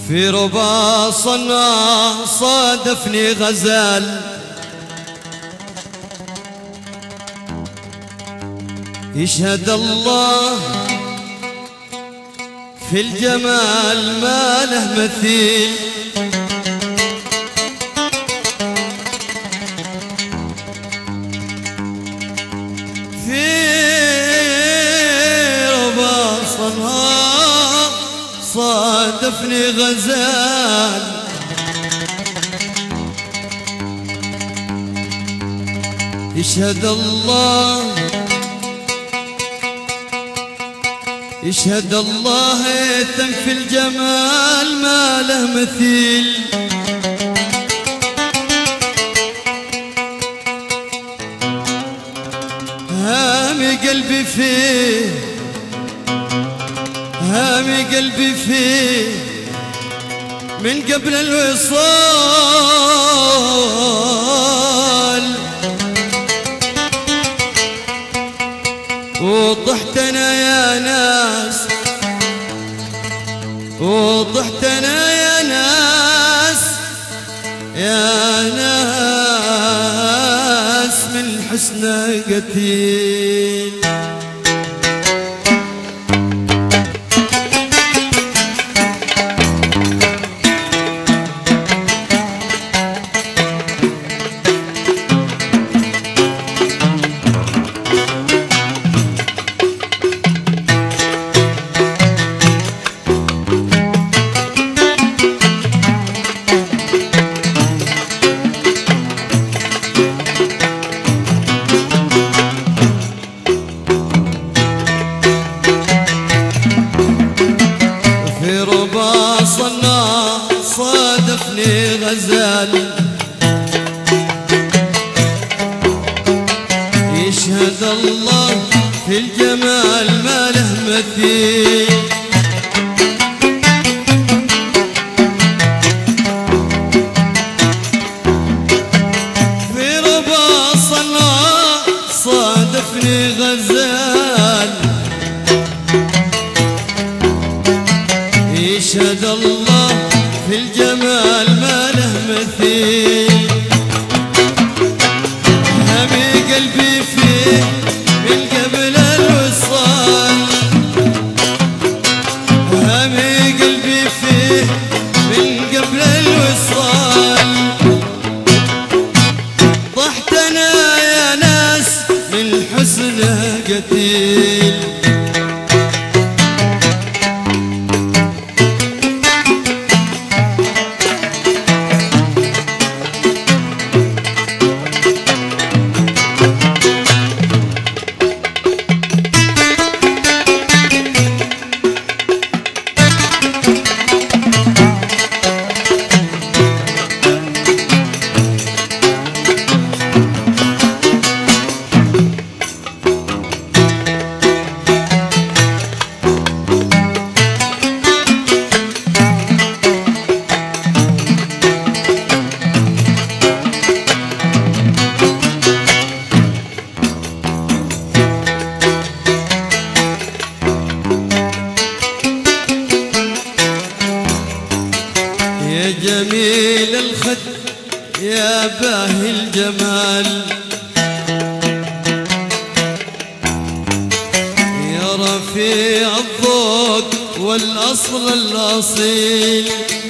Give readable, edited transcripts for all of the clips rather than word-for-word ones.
في ربا صنع صادفني غزال يشهد الله في الجمال ما له مثيل في ربا صنع صادفني غزال يشهد الله يشهد الله ثم في الجمال ما له مثيل هامي قلبي فيه هامي قلبي فيه من قبل الوصال وضحت انا يا ناس وضحت انا يا ناس يا ناس من حسن قتيل صادفني غزال يشهد الله في الجمال ما له مثيل في ربا صنع صادفني غزال يشهد الله في الجمال ما له مثيل همي قلبي فيه من قبل الوصال همي قلبي فيه من قبل الوصال ضحت انا يا ناس من حسنه قتيل يا جميل الخد يا باهي الجمال يا رفيع الذوق والأصل الأصيل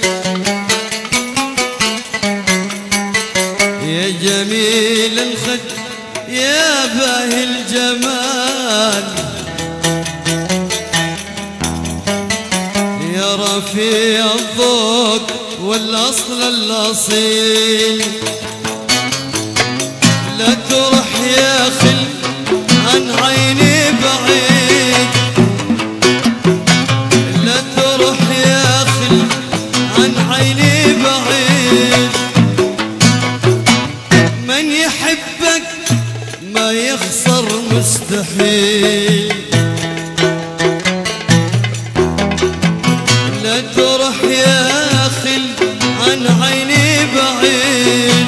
يا جميل الخد يا باهي الجمال يا رفيع الذوق والأصل الأصيل لا تروح يا خل عن عيني بعيد لا تروح يا خل عن عيني بعيد من يحبك ما يخسر مستحيل لا تروح يا خل عن عيني بعيد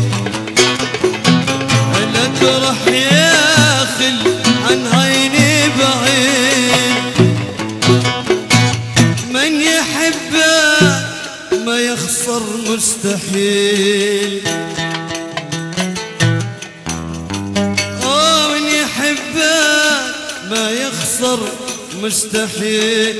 لا تروح يا خل عن عيني بعيد من يحبك يخسر مستحيل. من يحبك ما يخسر مستحيل.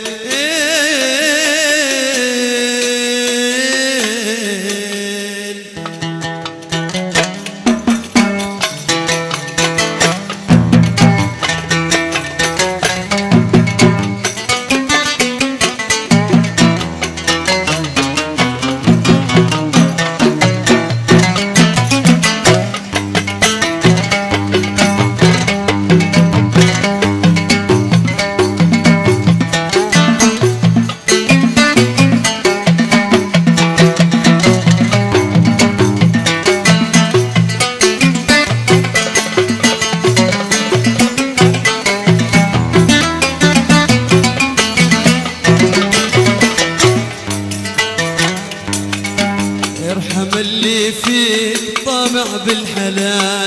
ارحم اللي فيك طامع بالحلال،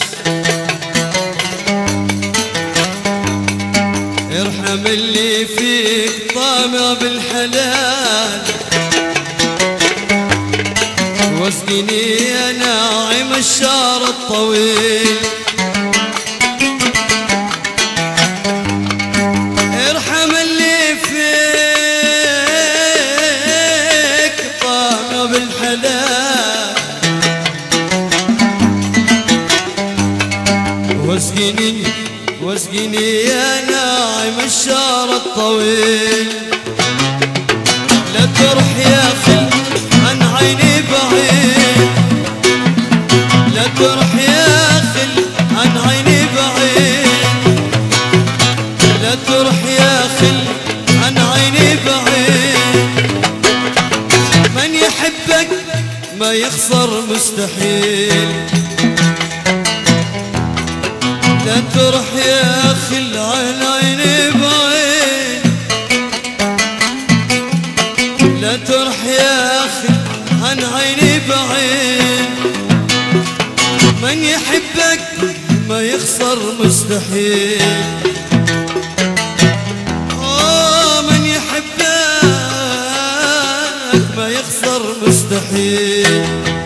ارحم اللي فيك طامع بالحلال، واسقني يا ناعم الشعر الطويل. ارحم اللي فيك طامع بالحلال، واسقني يا ناعم الشعر الطويل. لا تروح يا خل عن عيني بعيد، لا تروح يا خل عن عيني بعيد، لا تروح يا خل عن عيني بعيد. من يحبك ما يخسر مستحيل. لا تروح يا خل عن عيني بعيد، لا تروح يا خل عن عيني بعيد. من يحبك ما يخسر مستحيل. من يحبك ما يخسر مستحيل.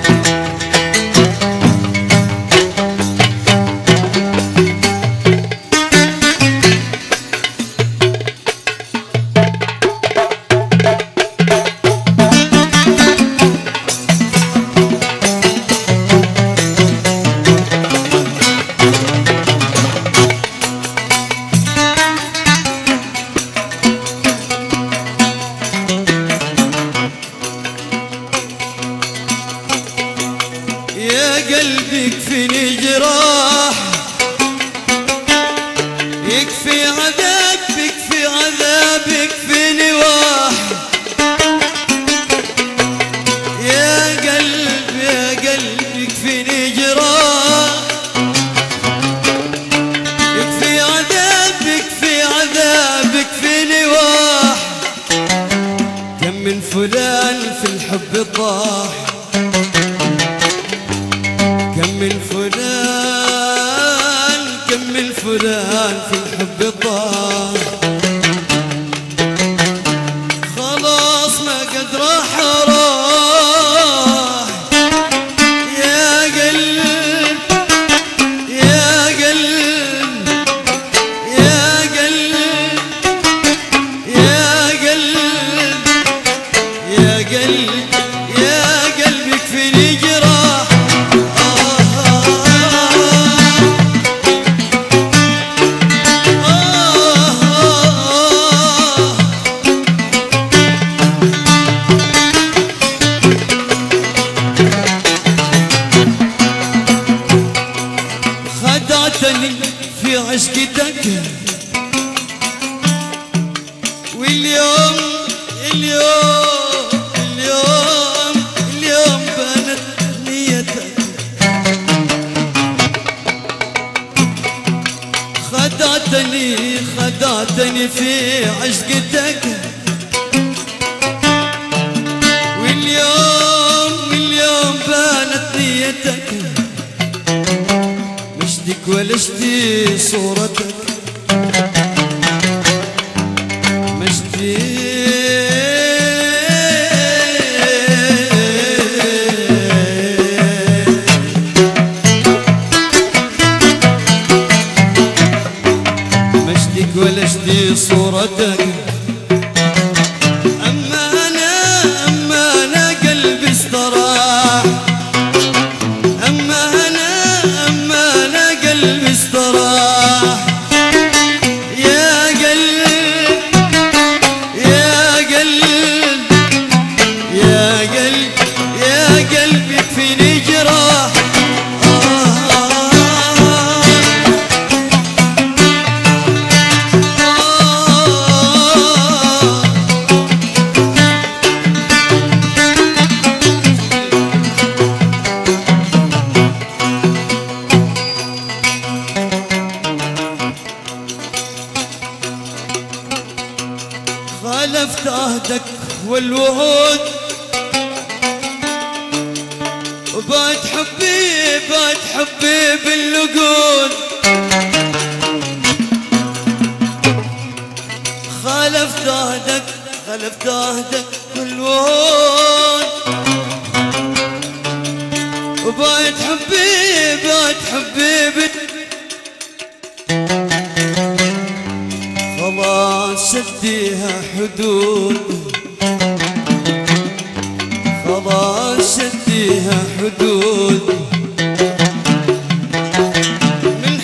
يا قلبي يكفيني جراح، يكفي عذاب، يكفي عذاب، يكفيني واح. يا قلبي يا قلبي يكفيني جراح، يكفي عذاب، يكفي عذاب، يكفيني واح. كم من فلان في الحب طاح، كم من فلان، كم من فلان في الحب طاح. خلاص ما قد راح راح. يا قلب يا قلب يا قلب يا قلب يا قلب يا قلب يكفيني جراح. خدعتني في عشقتك، واليوم اليوم اليوم اليوم بانت نيتك. خدعتني في عشقتك، واليوم بانت نيتك. مشتك ولا اشتي صورتك، مشتي صورتك. أما أنا قلبي استراح، أما أنا قلبي استراح. يا قلب يا قلب يا قلب يا قلبي يكفيني جراح. خالفت عهدك والوعود، وبعد حبي بالنقود. خالفت عهدك والوعود، وبعد حبي خلاص شديها حدود، خلاص شديها حدود. من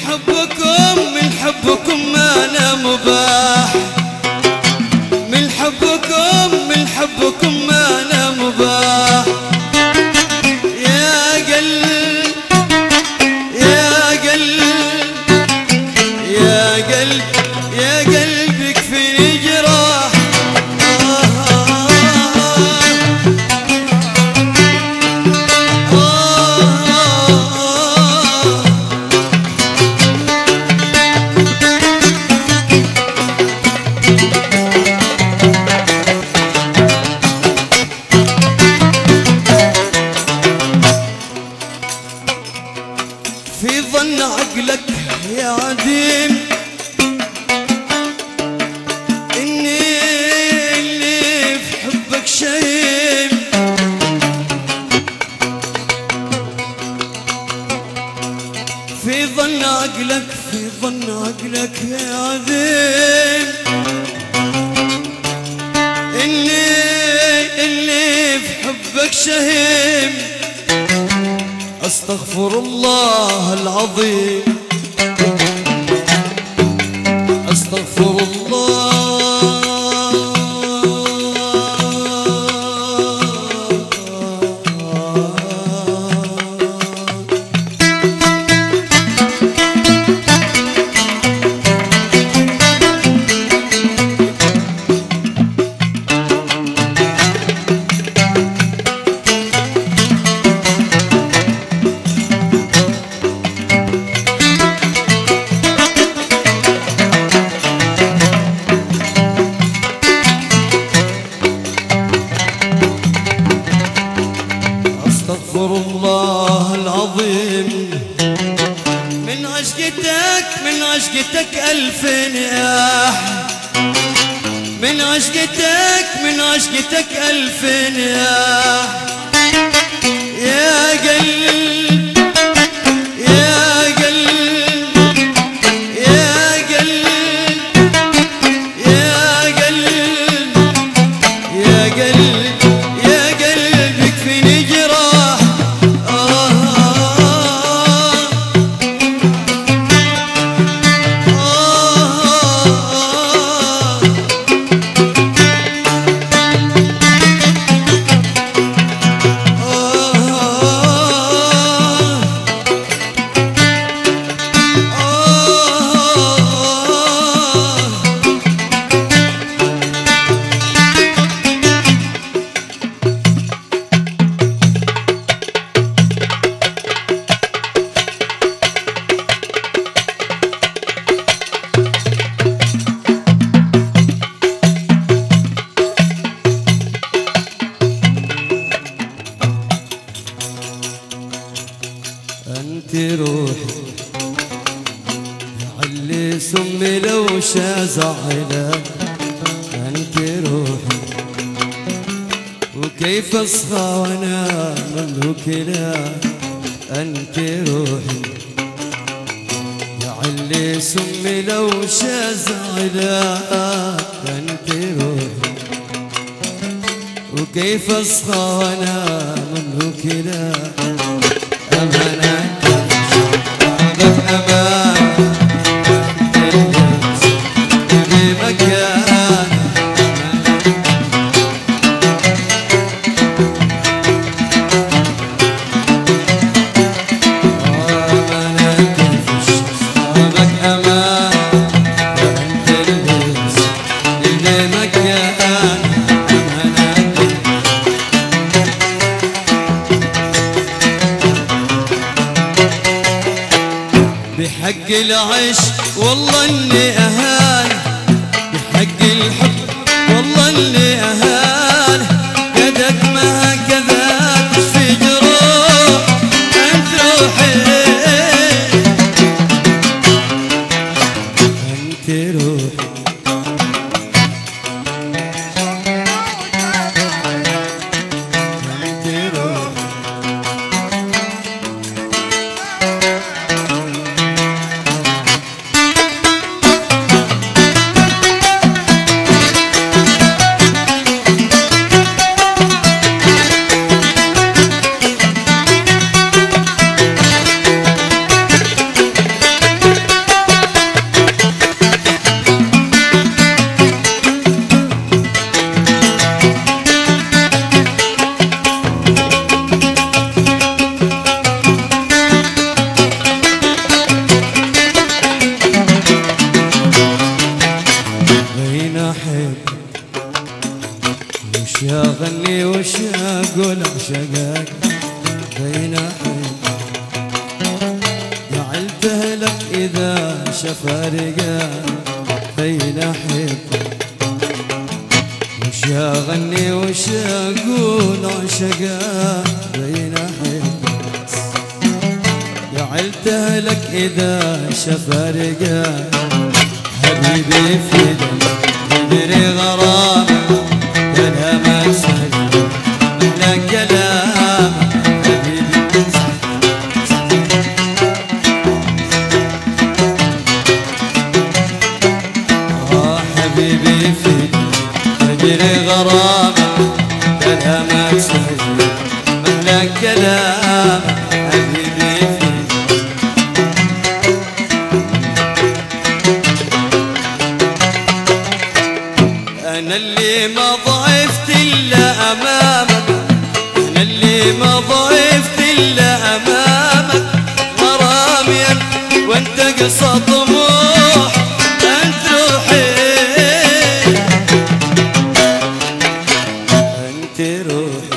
حبكم ما أنا مباح، من حبكم ما أنا مباح. يا قلب يا قلب يا قلب يا قلبي يكفيني جراح. في ظن عقلك يا عديم إني اللي في حبك شهيم. في ظن عقلك يا عديم إني اللي في حبك شهيم. أستغفر الله العظيم، أستغفر الله. أستغفر الله العظيم. من عشقتك ألف نياح، من عشقتك ألف نياح. يا قلب يا قلب يا قلب يا قلب يا قلب يا قلب يكفيني جراح. أنت روحي يعلي سمي لو زعلك. أنت روحي وكيف أصحى وأنا مملوك لك. أنت روحي يعلي اللي سمي لو شزعلك انت روحي وكيف اصحى وانا منه كذا امانك بعدك امان بمكان بحق العشق والله اني اهان بحق الحب والله اني اهان يدك ما هكذا تشفي جروح انت روحي انت روحي وش اغني وش اقول عشقك بين احب جعلته لك اذا شفارقك بين احب وش اغني وش اقول عشقك بين احب جعلته لك اذا شفارقك حبيبي في دمي غرامك كلامك سهل أحلى كلام حبيبي حبيبي فيك تجري غرامك كلامك سهل أحلى كلام حبيبي فيك أنا اللي ما ضعفت إلا أمامك أنا اللي ما ضعفت إلا أمامك غراميا وأنت قصة طموح أنت روحي أنت روحي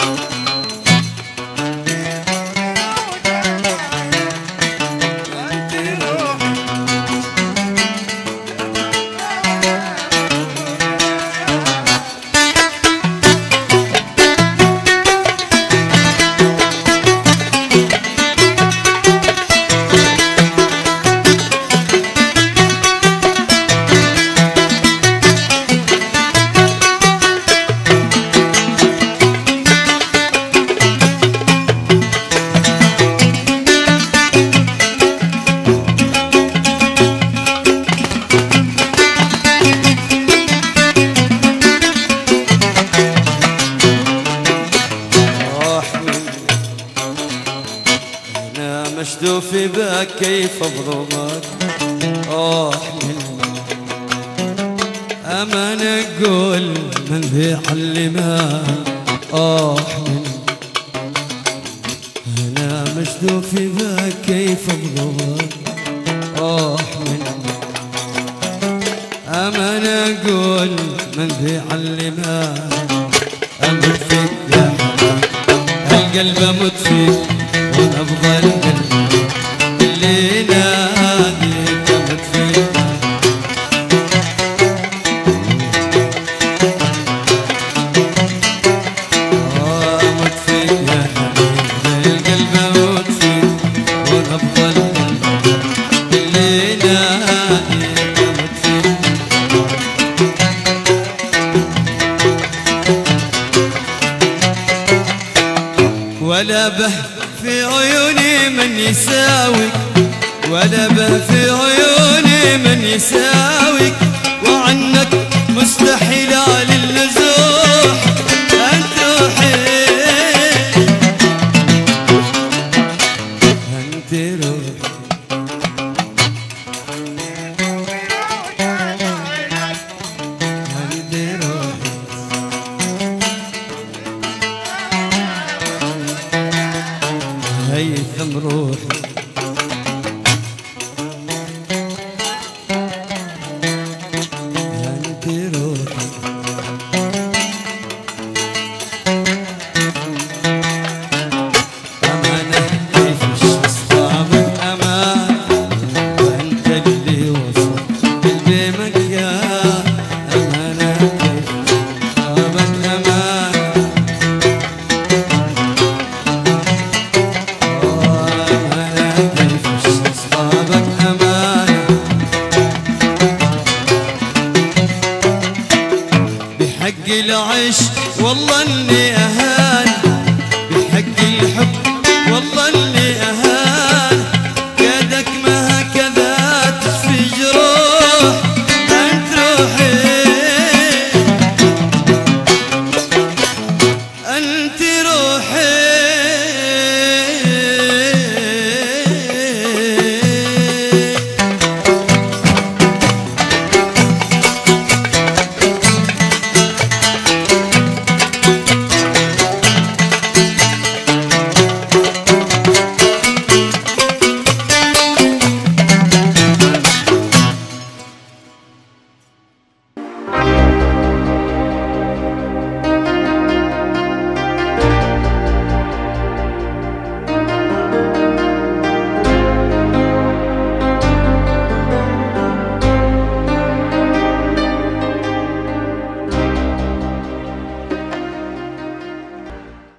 مشدوف بك كيف اظلمك احمل امان اقول من ذي علمك احمل انا مشدوف بك كيف اظلمك احمل امان اقول من ذي علمك اموت فيك يا حبيبي القلب اموت فيك وانا افضل اللي ناديك اموت فيك اموت فيك يا حبيبي القلب اموت فيك وانا افضل اللي ناديك اموت فيك ولا به في عيوني من يساويك ولا في عيوني من يساويك، وعنك مستحيل للنزوح أنت روحي أنت روحي. هيثم روحي